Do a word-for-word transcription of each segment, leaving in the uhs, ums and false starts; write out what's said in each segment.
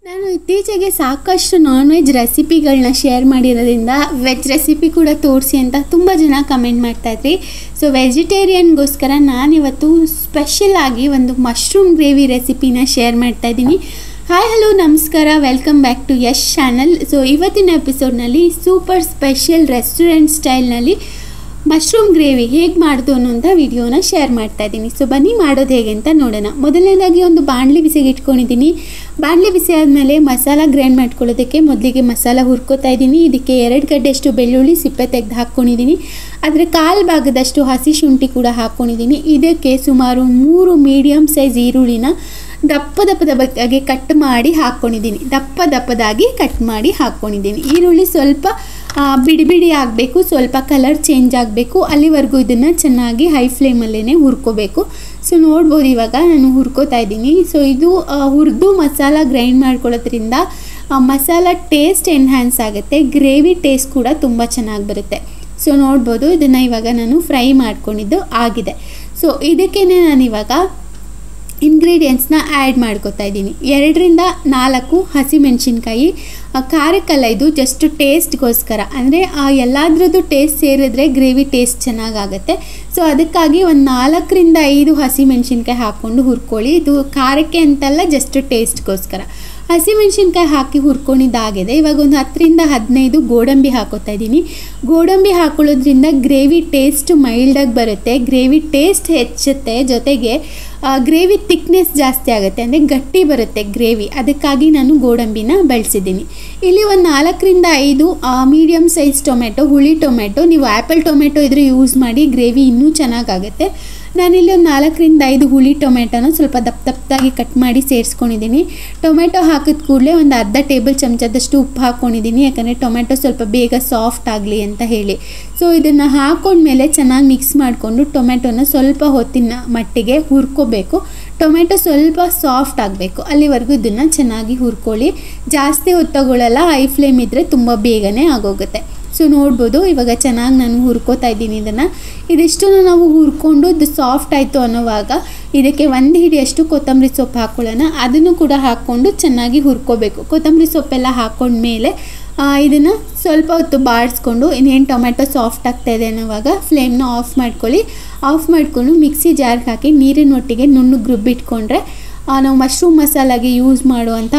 ನಾನು ಇತ್ತೀಚೆಗೆ ಸಾಕಷ್ಟು ನಾನ್ ವೆಜ್ ರೆಸಿಪಿಗಳನ್ನ ಶೇರ್ ಮಾಡಿರೋದ್ರಿಂದ ವೆಜ್ ರೆಸಿಪಿ ಕೂಡ ತೋರಿಸಿ ಅಂತ ತುಂಬ ಜನ ಕಮೆಂಟ್ ಮಾಡ್ತಾಯಿದ್ರಿ. ಸೊ ವೆಜಿಟೇರಿಯನ್ಗೋಸ್ಕರ ನಾನಿವತ್ತು ಸ್ಪೆಷಲ್ ಆಗಿ ಒಂದು ಮಶ್ರೂಮ್ ಗ್ರೇವಿ ರೆಸಿಪಿನ ಶೇರ್ ಮಾಡ್ತಾಯಿದ್ದೀನಿ. ಹಾಯ್ ಹಲೋ ನಮಸ್ಕಾರ, welcome back to Yash channel. So ಇವತ್ತಿನ ಎಪಿಸೋಡ್ನಲ್ಲಿ ಸೂಪರ್ ಸ್ಪೆಷಲ್ ರೆಸ್ಟೋರೆಂಟ್ ಸ್ಟೈಲ್ನಲ್ಲಿ ಮಶ್ರೂಮ್ ಗ್ರೇವಿ ಹೇಗೆ ಮಾಡೋದು ಅನ್ನೋಂಥ ವಿಡಿಯೋನ ಶೇರ್ ಮಾಡ್ತಾ ಇದ್ದೀನಿ. ಸೊ ಬನ್ನಿ ಮಾಡೋದು ಹೇಗೆ ಅಂತ ನೋಡೋಣ. ಮೊದಲನೇದಾಗಿ ಒಂದು ಬಾಣಲಿ ಬಿಸಿಗೆ ಇಟ್ಕೊಂಡಿದ್ದೀನಿ. ಬಾಣಲಿ ಬಿಸಿ ಆದಮೇಲೆ ಮಸಾಲ ಗ್ರೈಂಡ್ ಮಾಡ್ಕೊಳ್ಳೋದಕ್ಕೆ ಮೊದಲಿಗೆ ಮಸಾಲ ಹುರ್ಕೋತಾ ಇದ್ದೀನಿ. ಇದಕ್ಕೆ ಎರಡು ಗಡ್ಡೆಯಷ್ಟು ಬೆಳ್ಳುಳ್ಳಿ ಸಿಪ್ಪೆ ತೆಗೆದು ಹಾಕ್ಕೊಂಡಿದ್ದೀನಿ. ಅದರ ಕಾಲು ಭಾಗದಷ್ಟು ಹಸಿ ಶುಂಠಿ ಕೂಡ ಹಾಕ್ಕೊಂಡಿದ್ದೀನಿ. ಇದಕ್ಕೆ ಸುಮಾರು ಮೂರು ಮೀಡಿಯಮ್ ಸೈಜ್ ಈರುಳ್ಳಿನ ದಪ್ಪ ದಪ್ಪದಾಗಿ ಕಟ್ ಮಾಡಿ ಹಾಕ್ಕೊಂಡಿದ್ದೀನಿ. ದಪ್ಪ ದಪ್ಪದಾಗಿ ಕಟ್ ಮಾಡಿ ಹಾಕ್ಕೊಂಡಿದ್ದೀನಿ. ಈರುಳ್ಳಿ ಸ್ವಲ್ಪ ಬಿಡಿ ಬಿಡಿ ಆಗಬೇಕು, ಸ್ವಲ್ಪ ಕಲರ್ ಚೇಂಜ್ ಆಗಬೇಕು, ಅಲ್ಲಿವರೆಗೂ ಇದನ್ನು ಚೆನ್ನಾಗಿ ಹೈ ಫ್ಲೇಮಲ್ಲೇ ಹುರ್ಕೋಬೇಕು. ಸೊ ನೋಡ್ಬೋದು ಇವಾಗ ನಾನು ಹುರ್ಕೋತಾ ಇದ್ದೀನಿ. ಸೊ ಇದು ಹುರಿದು ಮಸಾಲ ಗ್ರೈಂಡ್ ಮಾಡ್ಕೊಳ್ಳೋದ್ರಿಂದ ಮಸಾಲ ಟೇಸ್ಟ್ ಎನ್ಹ್ಯಾನ್ಸ್ ಆಗುತ್ತೆ, ಗ್ರೇವಿ ಟೇಸ್ಟ್ ಕೂಡ ತುಂಬ ಚೆನ್ನಾಗಿ ಬರುತ್ತೆ. ಸೊ ನೋಡ್ಬೋದು ಇದನ್ನು ಇವಾಗ ನಾನು ಫ್ರೈ ಮಾಡ್ಕೊಂಡಿದ್ದು ಆಗಿದೆ. ಸೊ ಇದಕ್ಕೇ ನಾನಿವಾಗ ಇಂಗ್ರೀಡಿಯೆಂಟ್ಸ್ನ ಆ್ಯಡ್ ಮಾಡ್ಕೊತಾ ಇದ್ದೀನಿ. ಎರಡರಿಂದ ನಾಲ್ಕು ಹಸಿಮೆಣಸಿನ್ಕಾಯಿ, ಖಾರಕ್ಕಲ್ಲ, ಇದು ಜಸ್ಟ್ ಟೇಸ್ಟ್ಗೋಸ್ಕರ, ಅಂದರೆ ಎಲ್ಲದ್ರದ್ದು ಟೇಸ್ಟ್ ಸೇರಿದ್ರೆ ಗ್ರೇವಿ ಟೇಸ್ಟ್ ಚೆನ್ನಾಗಾಗುತ್ತೆ. ಸೊ ಅದಕ್ಕಾಗಿ ಒಂದು ನಾಲ್ಕರಿಂದ ಐದು ಹಸಿಮೆಣಸಿನ್ಕಾಯಿ ಹಾಕ್ಕೊಂಡು ಹುರ್ಕೊಳ್ಳಿ. ಇದು ಖಾರಕ್ಕೆ ಅಂತಲ್ಲ, ಜಸ್ಟ್ ಟೇಸ್ಟ್ಗೋಸ್ಕರ. ಹಸಿಮೆಣಸಿನ್ಕಾಯಿ ಹಾಕಿ ಹುರ್ಕೊಂಡಿದ್ದಾಗಿದೆ. ಇವಾಗ ಒಂದು ಹತ್ತರಿಂದ ಹದಿನೈದು ಗೋಡಂಬಿ ಹಾಕೋತಾ ಇದ್ದೀನಿ. ಗೋಡಂಬಿ ಹಾಕೊಳ್ಳೋದ್ರಿಂದ ಗ್ರೇವಿ ಟೇಸ್ಟ್ ಮೈಲ್ಡಾಗಿ ಬರುತ್ತೆ, ಗ್ರೇವಿ ಟೇಸ್ಟ್ ಹೆಚ್ಚುತ್ತೆ, ಜೊತೆಗೆ ಗ್ರೇವಿ ಥಿಕ್ನೆಸ್ ಜಾಸ್ತಿ ಆಗುತ್ತೆ, ಅಂದರೆ ಗಟ್ಟಿ ಬರುತ್ತೆ ಗ್ರೇವಿ. ಅದಕ್ಕಾಗಿ ನಾನು ಗೋಡಂಬಿನ ಬಳಸಿದ್ದೀನಿ. ಇಲ್ಲಿ ಒಂದು ನಾಲ್ಕರಿಂದ ಐದು ಮೀಡಿಯಮ್ ಸೈಜ್ ಟೊಮೆಟೊ, ಹುಳಿ ಟೊಮೆಟೊ, ನೀವು ಆ್ಯಪಲ್ ಟೊಮೆಟೊ ಇದ್ರೆ ಯೂಸ್ ಮಾಡಿ, ಗ್ರೇವಿ ಇನ್ನೂ ಚೆನ್ನಾಗಾಗುತ್ತೆ. ನಾನಿಲ್ಲಿ ಒಂದು ನಾಲ್ಕರಿಂದ ಐದು ಹುಳಿ ಟೊಮೆಟೊನ ಸ್ವಲ್ಪ ದಪ್ಪ ದಪ್ಪದಾಗಿ ಕಟ್ ಮಾಡಿ ಸೇರಿಸ್ಕೊಂಡಿದ್ದೀನಿ. ಟೊಮೆಟೊ ಹಾಕಿದ ಕೂಡಲೇ ಒಂದು ಅರ್ಧ ಟೇಬಲ್ ಚಮಚದಷ್ಟು ಉಪ್ಪು ಹಾಕ್ಕೊಂಡಿದ್ದೀನಿ, ಯಾಕಂದರೆ ಟೊಮೆಟೊ ಸ್ವಲ್ಪ ಬೇಗ ಸಾಫ್ಟ್ ಆಗಲಿ ಅಂತ ಹೇಳಿ. ಸೊ ಇದನ್ನು ಹಾಕೊಂಡ್ಮೇಲೆ ಚೆನ್ನಾಗಿ ಮಿಕ್ಸ್ ಮಾಡಿಕೊಂಡು ಟೊಮೆಟೊನ ಸ್ವಲ್ಪ ಹೊತ್ತಿನ ಮಟ್ಟಿಗೆ ಹುರ್ಕೋಬೇಕು. ಟೊಮೆಟೊ ಸ್ವಲ್ಪ ಸಾಫ್ಟ್ ಆಗಬೇಕು, ಅಲ್ಲಿವರೆಗೂ ಇದನ್ನು ಚೆನ್ನಾಗಿ ಹುರ್ಕೊಳ್ಳಿ. ಜಾಸ್ತಿ ಹೊತ್ತು ತಗೊಳ್ಳಲ್ಲ, ಹೈ ಫ್ಲೇಮ್ ಇದ್ದರೆ ತುಂಬ ಬೇಗನೆ ಆಗೋಗುತ್ತೆ. ಸೊ ನೋಡ್ಬೋದು ಇವಾಗ ಚೆನ್ನಾಗಿ ನಾನು ಹುರ್ಕೋತಾ ಇದ್ದೀನಿ ಇದನ್ನು. ಇದಿಷ್ಟು ನಾವು ಹುರ್ಕೊಂಡು ಇದು ಸಾಫ್ಟ್ ಆಯಿತು ಅನ್ನೋವಾಗ ಇದಕ್ಕೆ ಒಂದು ಹಿಡಿಯಷ್ಟು ಕೊತ್ತಂಬರಿ ಸೊಪ್ಪು ಹಾಕ್ಕೊಳ್ಳೋಣ. ಅದನ್ನು ಕೂಡ ಹಾಕ್ಕೊಂಡು ಚೆನ್ನಾಗಿ ಹುರ್ಕೋಬೇಕು. ಕೊತ್ತಂಬರಿ ಸೊಪ್ಪೆಲ್ಲ ಹಾಕ್ಕೊಂಡ್ಮೇಲೆ ಇದನ್ನು ಸ್ವಲ್ಪ ಹೊತ್ತು ಬಾಡಿಸ್ಕೊಂಡು, ಇನ್ನೇನು ಟೊಮೆಟೊ ಸಾಫ್ಟ್ ಆಗ್ತಾಯಿದೆ ಅನ್ನೋವಾಗ ಫ್ಲೇಮ್ನ ಆಫ್ ಮಾಡ್ಕೊಳ್ಳಿ. ಆಫ್ ಮಾಡಿಕೊಂಡು ಮಿಕ್ಸಿ ಜಾರ್ಗೆ ಹಾಕಿ ನೀರಿನೊಟ್ಟಿಗೆ ನುಣ್ಣಗೆ ರುಬ್ಬಿಟ್ಕೊಂಡ್ರೆ ನಾವು ಮಶ್ರೂಮ್ ಮಸಾಲಾಗೆ ಯೂಸ್ ಮಾಡುವಂಥ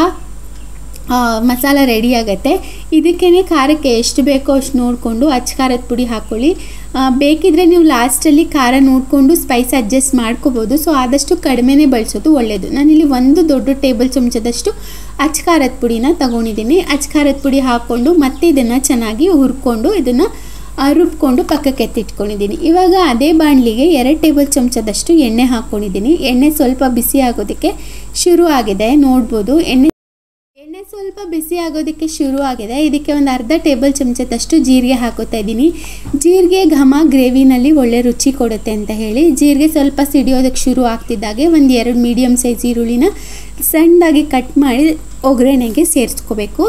ಮಸಾಲ ರೆಡಿ ಆಗುತ್ತೆ. ಇದಕ್ಕೇ ಖಾರಕ್ಕೆ ಎಷ್ಟು ಬೇಕೋ ಅಷ್ಟು ನೋಡಿಕೊಂಡು ಅಚ್ಚ ಖಾರದ ಪುಡಿ ಹಾಕ್ಕೊಳ್ಳಿ. ಬೇಕಿದ್ರೆ ನೀವು ಲಾಸ್ಟಲ್ಲಿ ಖಾರ ನೋಡಿಕೊಂಡು ಸ್ಪೈಸ್ ಅಡ್ಜಸ್ಟ್ ಮಾಡ್ಕೋಬೋದು. ಸೊ ಆದಷ್ಟು ಕಡಿಮೆನೇ ಬಳಸೋದು ಒಳ್ಳೆಯದು. ನಾನಿಲ್ಲಿ ಒಂದು ದೊಡ್ಡ ಟೇಬಲ್ ಚಮಚದಷ್ಟು ಅಚ್ಚ ಖಾರದ ಪುಡಿನ ತೊಗೊಂಡಿದ್ದೀನಿ. ಅಚ್ಚ ಖಾರದ ಪುಡಿ ಹಾಕ್ಕೊಂಡು ಮತ್ತೆ ಇದನ್ನು ಚೆನ್ನಾಗಿ ಹುರ್ಕೊಂಡು ಇದನ್ನು ರುಬ್ಕೊಂಡು ಪಕ್ಕಕ್ಕೆ ಎತ್ತಿಟ್ಕೊಂಡಿದ್ದೀನಿ. ಇವಾಗ ಅದೇ ಬಾಣಲಿಗೆ ಎರಡು ಟೇಬಲ್ ಚಮಚದಷ್ಟು ಎಣ್ಣೆ ಹಾಕ್ಕೊಂಡಿದ್ದೀನಿ. ಎಣ್ಣೆ ಸ್ವಲ್ಪ ಬಿಸಿ ಆಗೋದಕ್ಕೆ ಶುರು ಆಗಿದೆ, ನೋಡ್ಬೋದು. ಎಣ್ಣೆ ಎಣ್ಣೆ ಸ್ವಲ್ಪ ಬಿಸಿ ಆಗೋದಕ್ಕೆ ಶುರು ಆಗಿದೆ. ಇದಕ್ಕೆ ಒಂದು ಅರ್ಧ ಟೇಬಲ್ ಚಮಚದಷ್ಟು ಜೀರಿಗೆ ಹಾಕೋತಾ ಇದ್ದೀನಿ. ಜೀರಿಗೆ ಘಮ ಗ್ರೇವಿನಲ್ಲಿ ಒಳ್ಳೆ ರುಚಿ ಕೊಡುತ್ತೆ ಅಂತ ಹೇಳಿ ಜೀರಿಗೆ ಸ್ವಲ್ಪ ಸಿಡಿಯೋದಕ್ಕೆ ಶುರು ಆಗ್ತಿದ್ದಾಗೆ ಒಂದು ಎರಡು ಮೀಡಿಯಮ್ ಸೈಜ್ ಈರುಳ್ಳಿನ ಸಣ್ಣದಾಗಿ ಕಟ್ ಮಾಡಿ ಒಗ್ಗರಣೆಗೆ ಸೇರಿಸ್ಕೋಬೇಕು.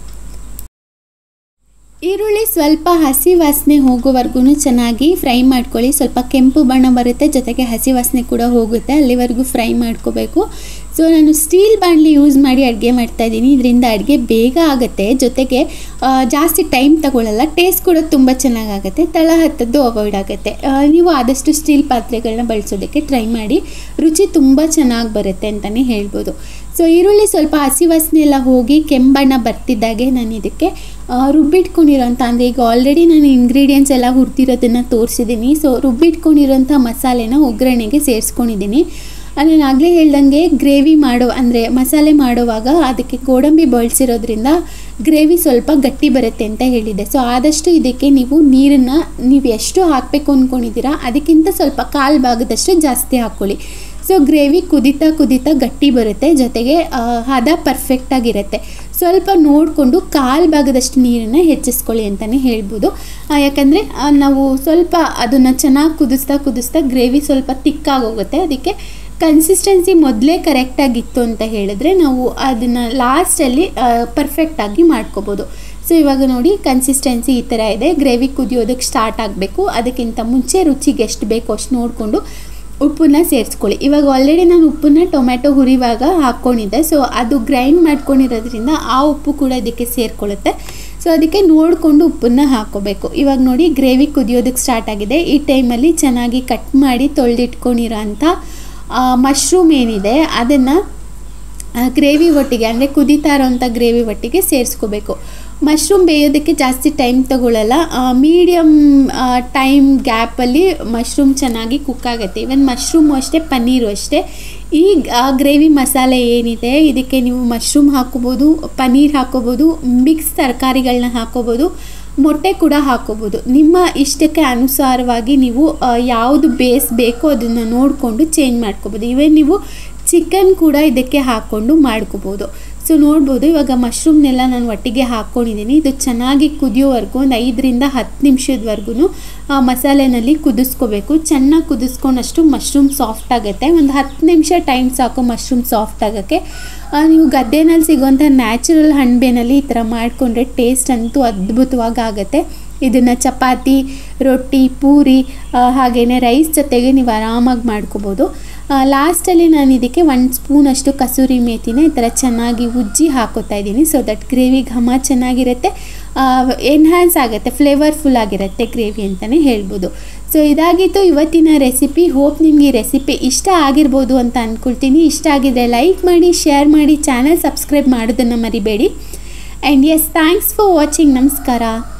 ಈರುಳ್ಳಿ ಸ್ವಲ್ಪ ಹಸಿ ವಾಸನೆ ಹೋಗೋವರೆಗೂ ಚೆನ್ನಾಗಿ ಫ್ರೈ ಮಾಡ್ಕೊಳ್ಳಿ. ಸ್ವಲ್ಪ ಕೆಂಪು ಬಣ್ಣ ಬರುತ್ತೆ, ಜೊತೆಗೆ ಹಸಿ ವಾಸನೆ ಕೂಡ ಹೋಗುತ್ತೆ, ಅಲ್ಲಿವರೆಗೂ ಫ್ರೈ ಮಾಡ್ಕೋಬೇಕು. ಸೊ ನಾನು ಸ್ಟೀಲ್ ಬಾಣಲಿ ಯೂಸ್ ಮಾಡಿ ಅಡುಗೆ ಮಾಡ್ತಾಯಿದ್ದೀನಿ. ಇದರಿಂದ ಅಡುಗೆ ಬೇಗ ಆಗುತ್ತೆ, ಜೊತೆಗೆ ಜಾಸ್ತಿ ಟೈಮ್ ತಗೊಳ್ಳಲ್ಲ, ಟೇಸ್ಟ್ ಕೂಡ ತುಂಬ ಚೆನ್ನಾಗಾಗುತ್ತೆ, ತಳ ಹತ್ತದ್ದು ಅವಾಯ್ಡ್ ಆಗುತ್ತೆ. ನೀವು ಆದಷ್ಟು ಸ್ಟೀಲ್ ಪಾತ್ರೆಗಳನ್ನ ಬಳಸೋದಕ್ಕೆ ಟ್ರೈ ಮಾಡಿ, ರುಚಿ ತುಂಬ ಚೆನ್ನಾಗಿ ಬರುತ್ತೆ ಅಂತಲೇ ಹೇಳ್ಬೋದು. ಸೊ ಈರುಳ್ಳಿ ಸ್ವಲ್ಪ ಹಸಿ ವಾಸನೆ ಎಲ್ಲ ಹೋಗಿ ಕೆಂಬಣ್ಣ ಬರ್ತಿದ್ದಾಗೆ ನಾನು ಇದಕ್ಕೆ ರುಬ್ಬಿಟ್ಕೊಂಡಿರೋಂಥ, ಅಂದರೆ ಈಗ ಆಲ್ರೆಡಿ ನಾನು ಇಂಗ್ರೀಡಿಯೆಂಟ್ಸ್ ಎಲ್ಲ ಹುರಿದಿರೋದನ್ನು ತೋರಿಸಿದ್ದೀನಿ. ಸೊ ರುಬ್ಬಿಟ್ಕೊಂಡಿರೋಂಥ ಮಸಾಲೆನ ಒಗ್ಗರಣೆಗೆ ಸೇರಿಸ್ಕೊಂಡಿದ್ದೀನಿ. ನಾನು ಆಗಲೇ ಹೇಳ್ದಂಗೆ ಗ್ರೇವಿ ಮಾಡೋ ಅಂದರೆ ಮಸಾಲೆ ಮಾಡುವಾಗ ಅದಕ್ಕೆ ಗೋಡಂಬಿ ಬಳಸಿರೋದ್ರಿಂದ ಗ್ರೇವಿ ಸ್ವಲ್ಪ ಗಟ್ಟಿ ಬರುತ್ತೆ ಅಂತ ಹೇಳಿದೆ. ಸೊ ಆದಷ್ಟು ಇದಕ್ಕೆ ನೀವು ನೀರನ್ನು ನೀವು ಎಷ್ಟು ಹಾಕಬೇಕು ಅಂದ್ಕೊಂಡಿದ್ದೀರಾ ಅದಕ್ಕಿಂತ ಸ್ವಲ್ಪ ಕಾಲು ಭಾಗದಷ್ಟು ಜಾಸ್ತಿ ಹಾಕ್ಕೊಳ್ಳಿ. ಸೊ ಗ್ರೇವಿ ಕುದೀತಾ ಕುದೀತಾ ಗಟ್ಟಿ ಬರುತ್ತೆ, ಜೊತೆಗೆ ಹದ ಪರ್ಫೆಕ್ಟಾಗಿರುತ್ತೆ. ಸ್ವಲ್ಪ ನೋಡಿಕೊಂಡು ಕಾಲು ಭಾಗದಷ್ಟು ನೀರನ್ನು ಹೆಚ್ಚಿಸ್ಕೊಳ್ಳಿ ಅಂತಲೇ ಹೇಳ್ಬೋದು. ಯಾಕಂದರೆ ನಾವು ಸ್ವಲ್ಪ ಅದನ್ನು ಚೆನ್ನಾಗಿ ಕುದಿಸ್ತಾ ಕುದಿಸ್ತಾ ಗ್ರೇವಿ ಸ್ವಲ್ಪ ತಿಕ್ಕಾಗೋಗುತ್ತೆ. ಅದಕ್ಕೆ ಕನ್ಸಿಸ್ಟೆನ್ಸಿ ಮೊದಲೇ ಕರೆಕ್ಟಾಗಿತ್ತು ಅಂತ ಹೇಳಿದ್ರೆ ನಾವು ಅದನ್ನು ಲಾಸ್ಟಲ್ಲಿ ಪರ್ಫೆಕ್ಟಾಗಿ ಮಾಡ್ಕೋಬೋದು. ಸೊ ಇವಾಗ ನೋಡಿ ಕನ್ಸಿಸ್ಟೆನ್ಸಿ ಈ ಥರ ಇದೆ. ಗ್ರೇವಿ ಕುದಿಯೋದಕ್ಕೆ ಸ್ಟಾರ್ಟ್ ಆಗಬೇಕು. ಅದಕ್ಕಿಂತ ಮುಂಚೆ ರುಚಿಗೆ ಎಷ್ಟು ಬೇಕೋ ಅಷ್ಟು ನೋಡಿಕೊಂಡು ಉಪ್ಪನ್ನ ಸೇರಿಸ್ಕೊಳ್ಳಿ. ಇವಾಗ ಆಲ್ರೆಡಿ ನಾನು ಉಪ್ಪನ್ನ ಟೊಮೆಟೊ ಹುರಿವಾಗ ಹಾಕ್ಕೊಂಡಿದ್ದೆ, ಸೊ ಅದು ಗ್ರೈಂಡ್ ಮಾಡ್ಕೊಂಡಿರೋದ್ರಿಂದ ಆ ಉಪ್ಪು ಕೂಡ ಇದಕ್ಕೆ ಸೇರಿಕೊಳ್ಳುತ್ತೆ. ಸೊ ಅದಕ್ಕೆ ನೋಡಿಕೊಂಡು ಉಪ್ಪನ್ನ ಹಾಕ್ಕೋಬೇಕು. ಇವಾಗ ನೋಡಿ ಗ್ರೇವಿ ಕುದಿಯೋದಕ್ಕೆ ಸ್ಟಾರ್ಟ್ ಆಗಿದೆ. ಈ ಟೈಮಲ್ಲಿ ಚೆನ್ನಾಗಿ ಕಟ್ ಮಾಡಿ ತೊಳೆದಿಟ್ಕೊಂಡಿರೋ ಅಂಥ ಮಶ್ರೂಮ್ ಏನಿದೆ ಅದನ್ನು ಗ್ರೇವಿ ಒಟ್ಟಿಗೆ, ಅಂದರೆ ಕುದೀತಾ ಇರೋವಂಥ ಗ್ರೇವಿ ಒಟ್ಟಿಗೆ ಸೇರಿಸ್ಕೋಬೇಕು. ಮಶ್ರೂಮ್ ಬೇಯೋದಕ್ಕೆ ಜಾಸ್ತಿ ಟೈಮ್ ತಗೊಳ್ಳಲ್ಲ, ಮೀಡಿಯಮ್ ಟೈಮ್ ಗ್ಯಾಪಲ್ಲಿ ಮಶ್ರೂಮ್ ಚೆನ್ನಾಗಿ ಕುಕ್ ಆಗುತ್ತೆ. ಈವನ್ ಮಶ್ರೂಮು ಅಷ್ಟೇ, ಪನ್ನೀರು ಅಷ್ಟೇ. ಈ ಗ್ರೇವಿ ಮಸಾಲೆ ಏನಿದೆ ಇದಕ್ಕೆ ನೀವು ಮಶ್ರೂಮ್ ಹಾಕೋಬೋದು, ಪನ್ನೀರ್ ಹಾಕೋಬೋದು, ಮಿಕ್ಸ್ ತರಕಾರಿಗಳನ್ನ ಹಾಕೋಬೋದು, ಮೊಟ್ಟೆ ಕೂಡ ಹಾಕೋಬೋದು. ನಿಮ್ಮ ಇಷ್ಟಕ್ಕೆ ಅನುಸಾರವಾಗಿ ನೀವು ಯಾವುದು ಬೇಸ್ ಬೇಕೋ ಅದನ್ನು ನೋಡಿಕೊಂಡು ಚೇಂಜ್ ಮಾಡ್ಕೋಬೋದು. ಇವನ್ ನೀವು ಚಿಕನ್ ಕೂಡ ಇದಕ್ಕೆ ಹಾಕ್ಕೊಂಡು ಮಾಡ್ಕೋಬೋದು. ಸೊ ನೋಡ್ಬೋದು ಇವಾಗ ಮಶ್ರೂಮ್ನೆಲ್ಲ ನಾನು ಒಟ್ಟಿಗೆ ಹಾಕ್ಕೊಂಡಿದ್ದೀನಿ. ಇದು ಚೆನ್ನಾಗಿ ಕುದಿಯೋವರೆಗೂ ಒಂದು ಐದರಿಂದ ಹತ್ತು ನಿಮಿಷದವರೆಗೂ ಮಸಾಲೆನಲ್ಲಿ ಕುದಿಸ್ಕೋಬೇಕು. ಚೆನ್ನಾಗಿ ಕುದಿಸ್ಕೊಂಡಷ್ಟು ಮಶ್ರೂಮ್ ಸಾಫ್ಟ್ ಆಗುತ್ತೆ. ಒಂದು ಹತ್ತು ನಿಮಿಷ ಟೈಮ್ ಸಾಕು ಮಶ್ರೂಮ್ ಸಾಫ್ಟ್ ಆಗೋಕ್ಕೆ. ನೀವು ಗದ್ದೆನಲ್ಲಿ ಸಿಗೋಂಥ ನ್ಯಾಚುರಲ್ ಹಣ್ಬೇನಲ್ಲಿ ಈ ಥರ ಮಾಡಿಕೊಂಡ್ರೆ ಟೇಸ್ಟ್ ಅಂತೂ ಅದ್ಭುತವಾಗಿ ಆಗುತ್ತೆ. ಇದನ್ನು ಚಪಾತಿ, ರೊಟ್ಟಿ, ಪೂರಿ ಹಾಗೆಯೇ ರೈಸ್ ಜೊತೆಗೆ ನೀವು ಆರಾಮಾಗಿ ಮಾಡ್ಕೋಬೋದು. ಲಾಸ್ಟಲ್ಲಿ ನಾನು ಇದಕ್ಕೆ ಒಂದು ಸ್ಪೂನಷ್ಟು ಕಸೂರಿ ಮೇಥಿನ ಈ ಥರ ಚೆನ್ನಾಗಿ ಉಜ್ಜಿ ಹಾಕೋತಾ ಇದ್ದೀನಿ. ಸೊ ದಟ್ ಗ್ರೇವಿ ಘಮ ಚೆನ್ನಾಗಿರುತ್ತೆ, ಎನ್ಹ್ಯಾನ್ಸ್ ಆಗುತ್ತೆ, ಫ್ಲೇವರ್ಫುಲ್ ಆಗಿರುತ್ತೆ ಗ್ರೇವಿ ಅಂತಲೇ ಹೇಳ್ಬೋದು. ಸೊ ಇದಾಗಿತ್ತು ಇವತ್ತಿನ ರೆಸಿಪಿ. ಹೋಪ್ ನಿಮಗೆ ಈ ರೆಸಿಪಿ ಇಷ್ಟ ಆಗಿರ್ಬೋದು ಅಂತ ಅಂದ್ಕೊಳ್ತೀನಿ. ಇಷ್ಟ ಆಗಿದ್ರೆ ಲೈಕ್ ಮಾಡಿ, ಶೇರ್ ಮಾಡಿ, ಚಾನಲ್ ಸಬ್ಸ್ಕ್ರೈಬ್ ಮಾಡೋದನ್ನು ಮರಿಬೇಡಿ. And yes, thanks for watching. ನಮಸ್ಕಾರ.